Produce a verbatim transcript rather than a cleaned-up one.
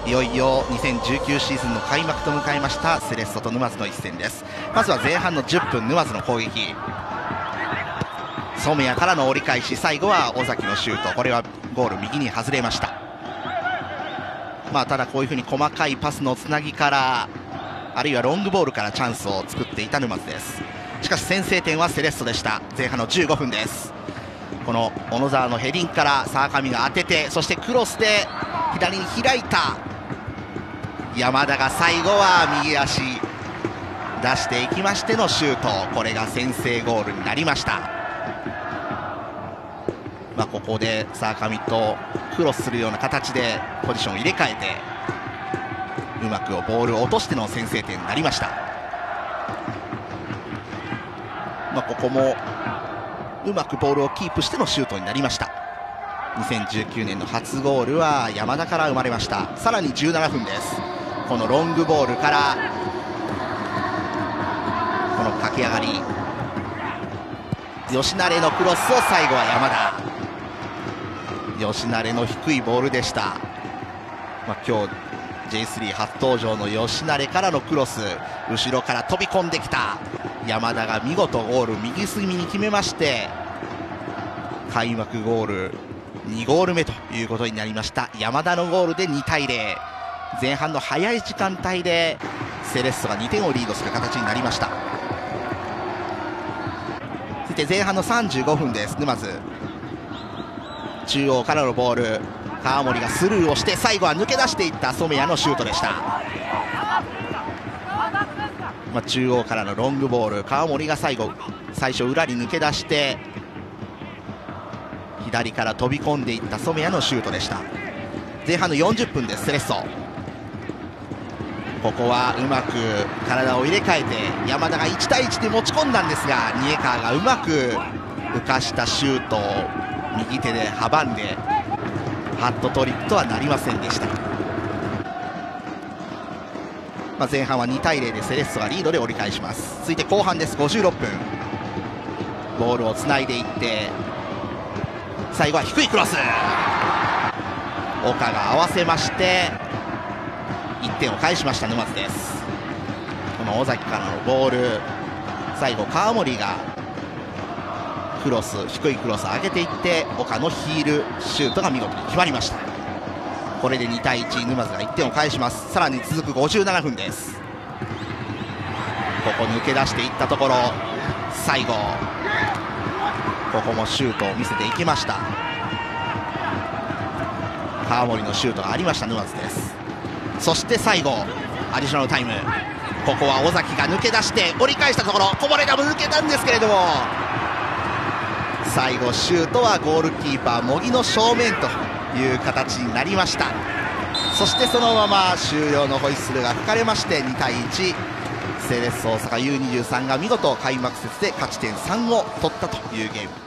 いよいよにせんじゅうきゅうシーズンの開幕と迎えましたセレッソと沼津の一戦です。まずは前半のじゅっぷん、沼津の攻撃、染谷からの折り返し、最後は尾崎のシュート、これはゴール右に外れました。まあただこういうふうに細かいパスのつなぎから、あるいはロングボールからチャンスを作っていた沼津です。しかし先制点はセレッソでした。前半のじゅうごふんです。この小野沢のヘディンから沢上が当てて、そしてクロスで左に開いた山田が最後は右足出していきましてのシュート、これが先制ゴールになりました。まあここで沢上とクロスするような形でポジションを入れ替えて、うまくボールを落としての先制点になりました。まあここもうまくボールをキープしてのシュートになりました。にせんじゅうきゅうねんの初ゴールは山田から生まれました。さらにじゅうななふんです。このロングボールからこの駆け上がり、吉成のクロスを最後は山田、吉成の低いボールでした。まあ、今日 ジェイスリー 初登場の吉成からのクロス、後ろから飛び込んできた山田が見事ゴール右隅に決めまして、開幕ゴールにゴール目ということになりました。山田のゴールでにたいゼロ、前半の早い時間帯でセレッソがにてんをリードする形になりました。そして前半のさんじゅうごふんです。沼津中央からのボール、川森がスルーをして最後は抜け出していった染谷のシュートでした。まあ、中央からのロングボール、川森が最後最初裏に抜け出して左から飛び込んでいった染谷のシュートでした。前半のよんじゅっぷんです。セレッソここはうまく体を入れ替えて山田がいちたいいちで持ち込んだんですが、ニエカーがうまく浮かしたシュートを右手で阻んでハットトリックとはなりませんでした。まあ、前半はにたいゼロでセレッソがリードで折り返します。続いて後半です。ごじゅうろっぷん、ボールをつないでいって最後は低いクロス、岡が合わせましていってんを返しました沼津です。この尾崎からのボール、最後川森がクロス、低いクロスを上げていって岡のヒールシュートが見事に決まりました。これでにたいいち、沼津がいってんを返します。さらに続くごじゅうななふんです。ここ抜け出していったところ、最後ここもシュートを見せていきました。川森のシュートがありました沼津です。そして最後アディショナルタイム、ここは尾崎が抜け出して折り返したところ、こぼれ球抜けたんですけれども、最後シュートはゴールキーパー茂木の正面という形になりました。そしてそのまま終了のホイッスルが吹かれましてにたいいち、セレッソ大阪 ユーにじゅうさん が見事開幕節で勝ち点さんを取ったというゲーム。